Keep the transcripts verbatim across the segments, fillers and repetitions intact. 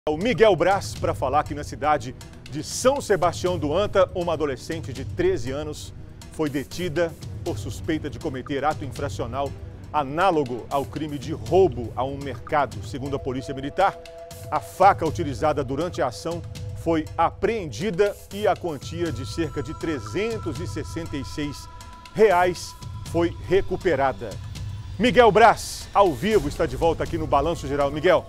O Miguel Braz para falar que na cidade de São Sebastião do Anta, uma adolescente de treze anos foi detida por suspeita de cometer ato infracional análogo ao crime de roubo a um mercado. Segundo a Polícia Militar, a faca utilizada durante a ação foi apreendida e a quantia de cerca de trezentos e sessenta e seis reais foi recuperada. Miguel Braz, ao vivo, está de volta aqui no Balanço Geral. Miguel.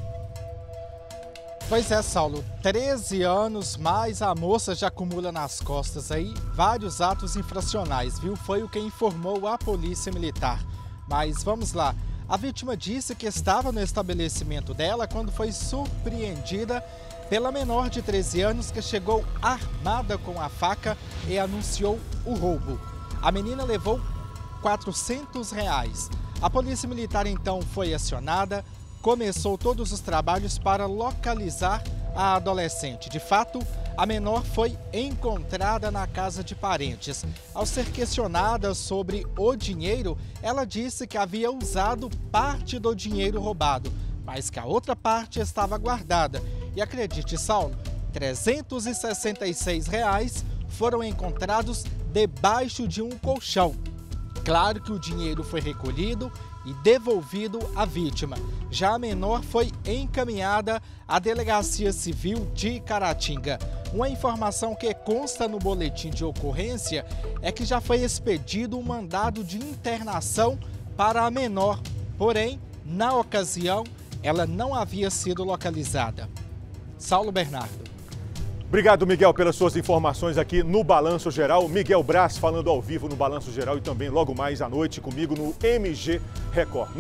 Pois é, Saulo, treze anos, mas a moça já acumula nas costas aí vários atos infracionais, viu? Foi o que informou a Polícia Militar. Mas vamos lá, a vítima disse que estava no estabelecimento dela quando foi surpreendida pela menor de treze anos que chegou armada com a faca e anunciou o roubo. A menina levou quatrocentos reais. A Polícia Militar então foi acionada, começou todos os trabalhos para localizar a adolescente. De fato, a menor foi encontrada na casa de parentes. Ao ser questionada sobre o dinheiro, ela disse que havia usado parte do dinheiro roubado, mas que a outra parte estava guardada. E acredite, Saulo, trezentos e sessenta e seis reais foram encontrados debaixo de um colchão. Claro que o dinheiro foi recolhido e devolvido à vítima. Já a menor foi encaminhada à Delegacia Civil de Caratinga. Uma informação que consta no boletim de ocorrência é que já foi expedido um mandado de internação para a menor. Porém, na ocasião, ela não havia sido localizada. Saulo Bernardo. Obrigado, Miguel, pelas suas informações aqui no Balanço Geral. Miguel Braz falando ao vivo no Balanço Geral e também logo mais à noite comigo no M G Record.